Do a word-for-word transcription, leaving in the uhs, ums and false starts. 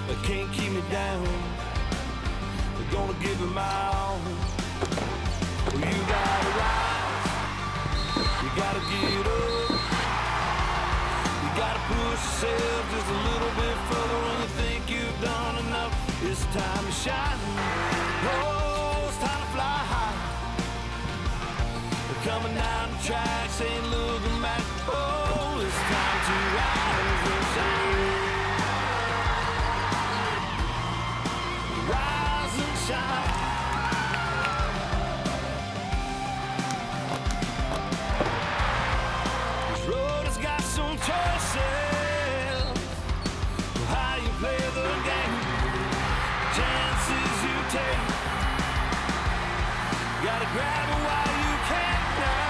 They can't keep me down. They're gonna give it my all. Well, you gotta rise. You gotta get up. You gotta push yourself just a little bit further when you think you've done enough. It's time to shine. Oh, it's time to fly high. They're coming down the tracks, ain't looking back. Oh, it's time to rise and shine. Rise and shine. This road has got some choices. How you play the game, chances you take. Gotta grab it while you can now.